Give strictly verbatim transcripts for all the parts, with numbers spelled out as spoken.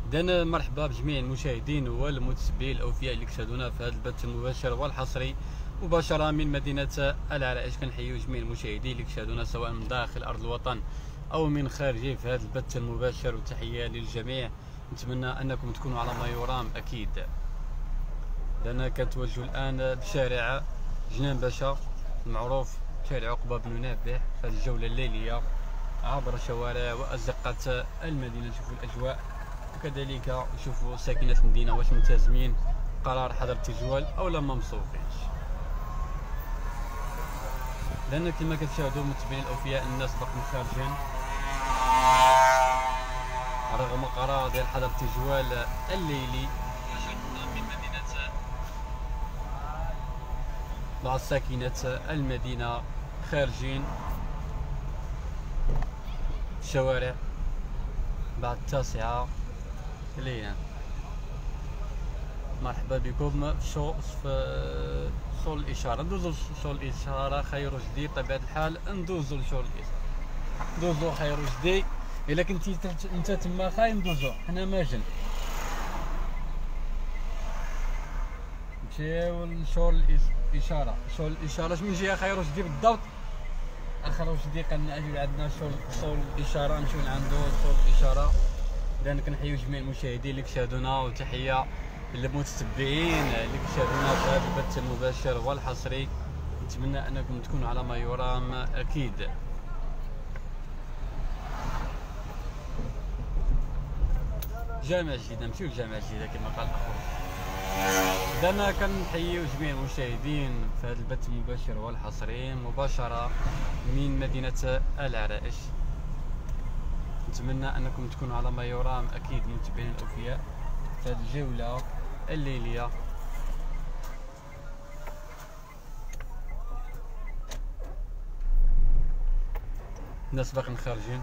إذن مرحبا بجميع المشاهدين والمتابعين الاوفياء اللي كتشاهدونا في هذا البث المباشر والحصري مباشره من مدينه العرائش. كنحيو جميع المشاهدين اللي كتشاهدونا سواء من داخل ارض الوطن او من خارجه في هذا البث المباشر، وتحيه للجميع. نتمنى انكم تكونوا على ما يرام اكيد. لأننا كنتوجه الان بشارع جنان باشا المعروف شارع عقبه بن نافع في هذه الجوله الليليه عبر شوارع وازقه المدينه. نشوفوا الاجواء وكذلك نشوفوا ساكنة المدينة واش ملتزمين قرار حظر التجوال او لا ما مصوفينش. لان كما كتشاهدوا متابعين الاوفياء الناس باقيين خارجين رغم قرار ديال حظر التجوال الليلي. من مدينة بعض ساكنة المدينة خارجين الشوارع بعد التاسعة ليلا. مرحبا بكم في شو في شغل الاشاره. ندوزو شغل الاشاره خير جديد بطبيعه الحال. ندوزو لشغل الاشاره ندوزو خير جديد. الا كنتي انت تما خاي ندوزو حنا ماجن نمشيو لشغل الاشاره. شغل الاشاره من جهه خير جديد بالضبط. اخر جديد كنعجبو عندنا شغل شغل الاشاره نمشيو لعندو شغل الاشاره. إذن كنحيو جميع المشاهدين اللي كشاهدونا وتحيه للمتتبعين اللي كشاهدونا في هذا البث المباشر والحصري. نتمنى انكم تكونوا على ما يرام اكيد. جامع جديد نمشيو لجامع جديد كما قال الاخر. إذن كنحيو جميع المشاهدين في هذا البث المباشر والحصري مباشره من مدينه العرائش. نتمنى انكم تكونوا على ما يرام اكيد متابعين الاوفياء في هذه الجوله الليليه. الناس باقيين خارجين.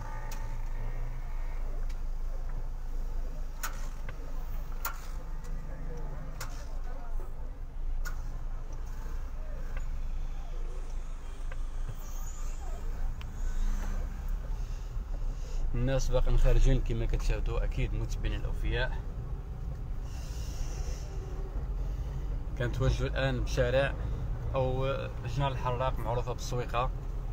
الناس باقيين خارجين كما كتشاهدوا اكيد متابعين الاوفياء. كنتوجه الان بشارع او جنان الحراق معروفه بالسويقه.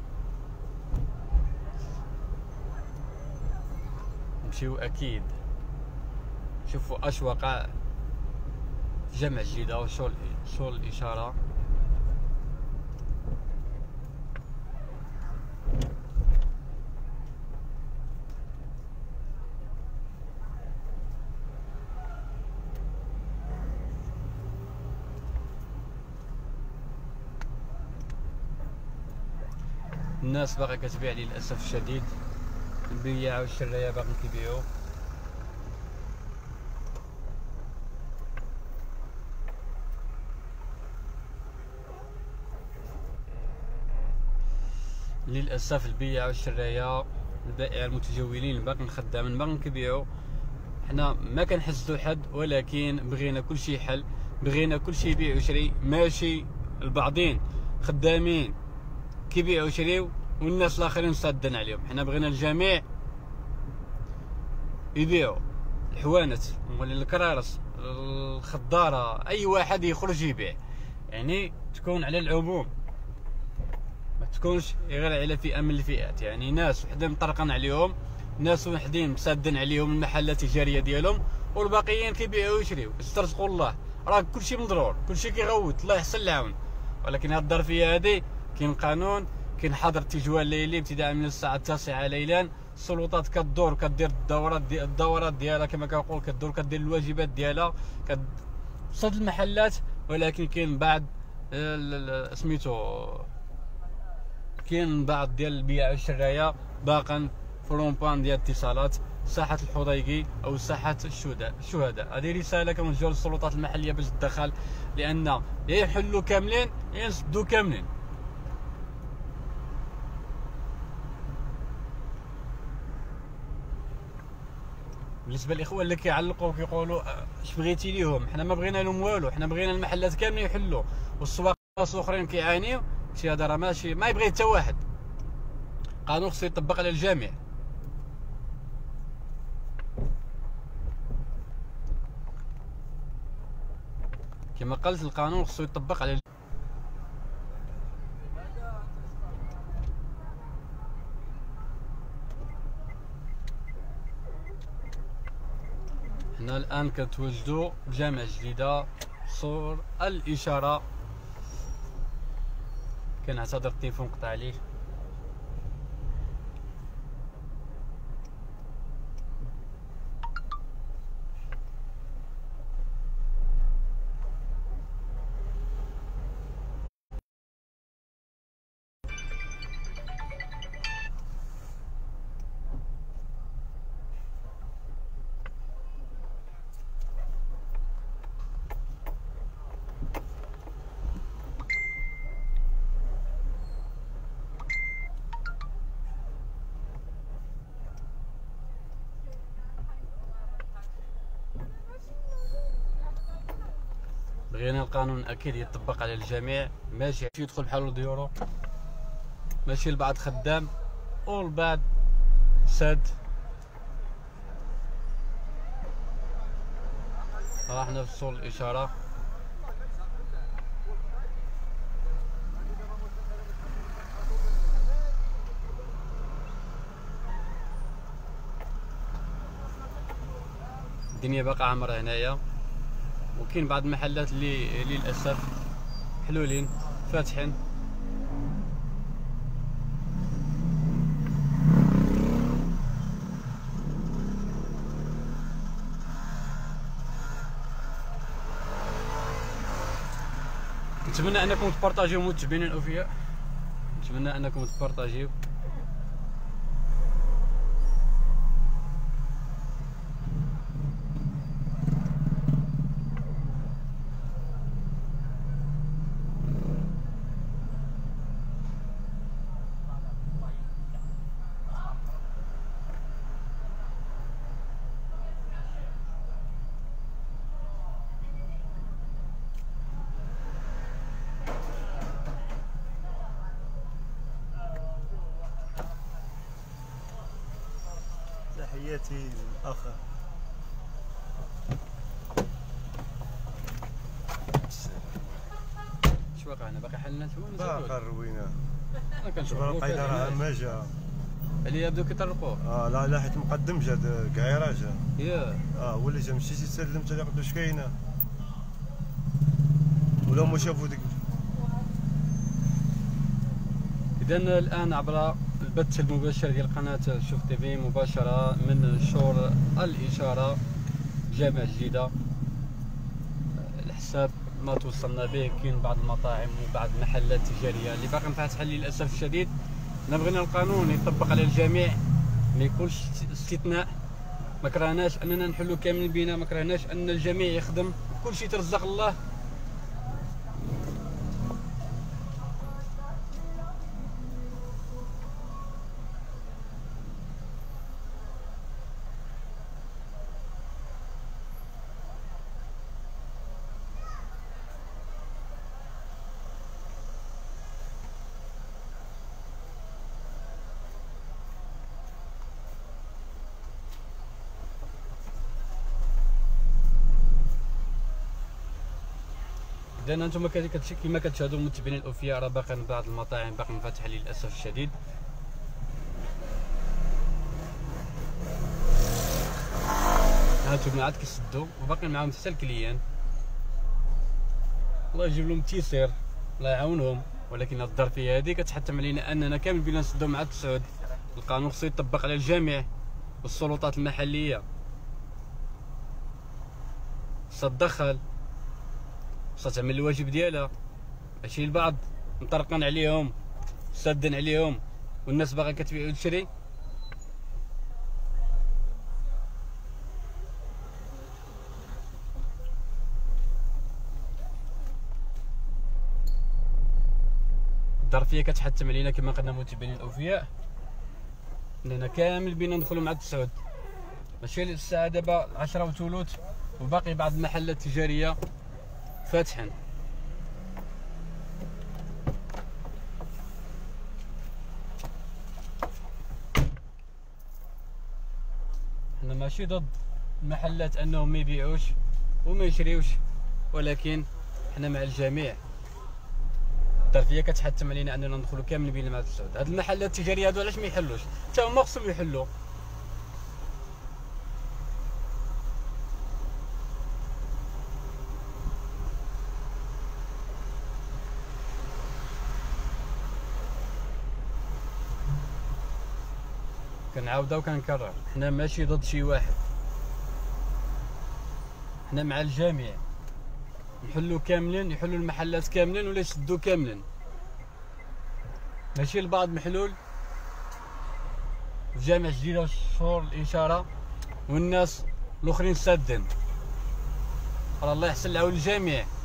نمشيو اكيد شوفوا اش وقع جامع جديده وشغل شغل الاشاره. الناس باقي كتبيع للاسف الشديد. البياع والشرايه باقيين كيبيعوا. للاسف البياع والشرايه البائع المتجولين باقيين خدامين باقيين كيبيعوا. حنا ما كنحسدوا حد ولكن بغينا كلشي حل، بغينا كلشي يبيع ويشري. ماشي البعضين خدامين كيبيعوا ويشريو والناس الاخرين صادين عليهم. حنا بغينا الجميع يبيعوا. الحوانت ولا الكرارس الخضاره اي واحد يخرج يبيع، يعني تكون على العموم ما تكونش غير على فئه من الفئات. يعني ناس وحدين مطرقين عليهم، ناس وحدين مسادين عليهم المحلات التجاريه ديالهم، والباقيين كيبيعوا ويشريو. استرزقوا الله، راه كلشي مضرور كلشي كيغوت الله يحسن العون. ولكن هاد الظرفيه هادي كاين قانون، كاين حظر التجوال الليلي ابتداء من الساعه التاسعة ليلا. السلطات كدور كدير الدورات دي الدورات ديالها كما كنقول، كدور كدير الواجبات ديالها كتصد المحلات. ولكن كاين بعض سميتو كاين بعض ديال البيع والشرايه باقا في رومبان ديال الاتصالات ساحه الحضيقي او ساحه الشهداء. هذه رساله كنوجهوها للسلطات المحليه باش تدخل، لان يا يحلوا كاملين يا يسدوا كاملين. بالنسبه للاخوان اللي كيعلقوا وكيقولوا اش بغيتي ليهم، حنا ما بغينا لهم والو. حنا بغينا المحلات كاملين يحلوا والسواق الاخرين كيعانيو. شي هذا راه ماشي ما يبغي حتى واحد. قانون خصو يطبق على الجميع. كما قلت القانون خصو يطبق على حنا الان كنتواجدوا بجامع جديده سور الاشاره. كنعتذر التليفون قطع عليه. بغينا القانون اكيد يطبق على الجميع، ماشي يدخل بحال ديورو، ماشي البعض خدام والبعض ساد. ها حنا في سور الاشاره. الدنيا باقا عامره هنايا، وكاين بعض المحلات اللي للاسف حلولين فاتحين. نتمنى انكم تبارطاجيو متابعين الاوفياء، نتمنى انكم تبارطاجيو. تحياتي للأخ. اش واقع هنا؟ باقي حلنا الحوايج؟ باقا روينا. انا كنشوف دابا القيده راه ما جا. اللي يبداو كيطرقوه. اه لا لا حيت مقدم جا كايرا جا. ياه. اه هو اللي جا مشيتي سلمت عليه قلت له اش كاينه؟ ولا هما شافوا ديك. اذا الان عبر البث المباشر ديال قناه شوف تيفي مباشره من شور الاشاره جامع جديده. الحساب ما توصلنا به كاين بعض المطاعم وبعض المحلات التجاريه اللي باقي فاتحه للاسف الشديد. حنا بغينا القانون يطبق على الجميع، ما يكونش استثناء. ما كرهناش اننا نحلو كامل بينا، ما كرهناش ان الجميع يخدم، كل شيء ترزق الله. اذا انتم كما كتشاهدوا المتابعين الاوفياء راه باقي بعض المطاعم باقي فاتحه للاسف الشديد. هانتوما عاد كيسدوا وباقي معاهم حتى الكليان. الله يجيب لهم التيسير، الله يعاونهم، ولكن هاد الظرفيه هذه كتحتم علينا اننا كامل بينا نسدوا مع التسعود. القانون خصو يطبق على الجميع والسلطات المحليه خصها تدخل، خصها تعمل الواجب ديالها. ماشي البعض مطرقين عليهم سادين عليهم والناس باغا كتبيع وتشري. الظرفيه كتحتم علينا كما قلنا متابعين الاوفياء اننا كامل بينا ندخلوا مع التسعود. ماشي الساعه دابا عشرة وثلث وباقي بعض المحلات التجاريه فاتحين. حنا ماشي ضد المحلات انهم ما يبيعوش وما يشريوش، ولكن حنا مع الجميع. الظرفيه كتحتم علينا اننا ندخلوا كامل بين المال السعود. هاد المحلات التجاريه هادو علاش ما يحلوش؟ حتى هما خصهم يحلوا. كنعاودها وكنكرر، حنا ماشي ضد شي واحد، حنا مع الجميع. نحلوا كاملين، يحلوا المحلات كاملين ولا يسدوا كاملين، ماشي البعض محلول في جامع جديدة والشهور الإشارة والناس الآخرين سادين. الله يحسن العون للجميع.